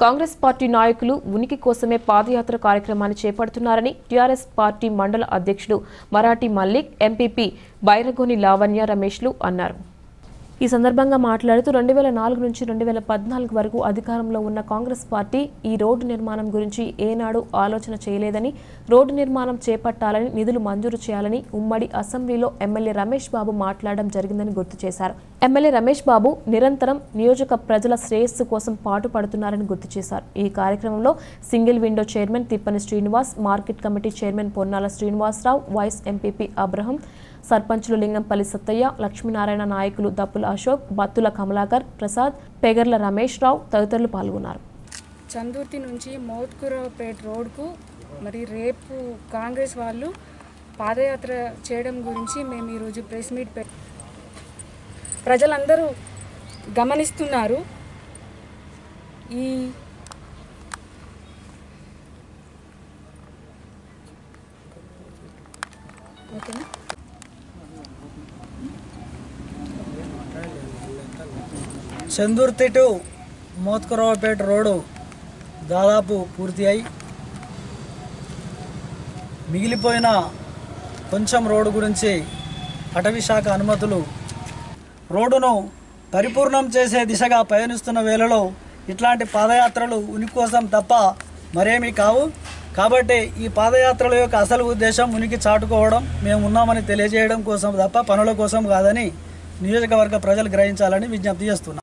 Congress party నాయకులు ఉనికి కోసమే పాదయాత్ర కార్యక్రమాన్ని చేపడుతున్నారని టీఆర్ఎస్ పార్టీ మండల అధ్యక్షుడు మరాఠీ మల్లిక్, ఎంపీపీ బైరగోని లావణ్య రమేష్లు అన్నారు. ఈ సందర్భంగా మాట్లాడుతూ 2004 నుంచి 2014 వరకు అధికారంలో ఉన్న కాంగ్రెస్ పార్టీ ఈ రోడ్డు నిర్మాణం గురించి ఏనాడు ఆలోచన చేయలేదని, రోడ్డు నిర్మాణం చేపట్టాలని, నిధులు మంజూరు చేయాలని ఉమ్మడి అసెంబ్లీలో ఎమ్మెల్యే రమేష్ బాబు మాట్లాడడం జరిగిందని గుర్తు చేశారు. ఎమ్మెల్యే రమేష్ బాబు నిరంతరం నియోజక ప్రజల శ్రేయస్సు కోసం పాటుపడుతున్నారని గుర్తు చేశారు. ఈ కార్యక్రమంలో single window chairman Tippani Srinivas, market committee chairman Ponnala Srinivasarao, vice MPP Abraham, సర్పంచులు లింగంపల్లి సత్తయ్య, లక్ష్మీనారాయణ, నాయకులు దప్పుల అశోక్, బత్తుల కమలాకర్ ప్రసాద్, పెగర్ల రమేష్ రావు తదితరులు పాల్గొన్నారు. చందుర్తి నుంచి మౌత్కురావుపేట రోడ్కు మరి రేపు కాంగ్రెస్ వాళ్ళు పాదయాత్ర చేయడం గురించి మేము ఈరోజు ప్రెస్ మీట్ ప్రజలందరూ గమనిస్తున్నారు. ఈ ఓకేనా చందుర్తి టు మోత్కురావుపేట రోడ్డు దాదాపు పూర్తి అయి మిగిలిపోయిన కొంచెం రోడ్డు గురించి అటవీ శాఖ అనుమతులు రోడ్డును పరిపూర్ణం చేసే దిశగా పయనిస్తున్న వేళలో ఇట్లాంటి పాదయాత్రలు ఉనికి కోసం తప్ప మరేమీ కావు. కాబట్టి ఈ పాదయాత్రల యొక్క అసలు ఉద్దేశం ఉనికి చాటుకోవడం, మేము ఉన్నామని తెలియజేయడం కోసం తప్ప పనుల కోసం కాదని నియోజకవర్గ ప్రజలు గ్రహించాలని విజ్ఞప్తి చేస్తున్నాం.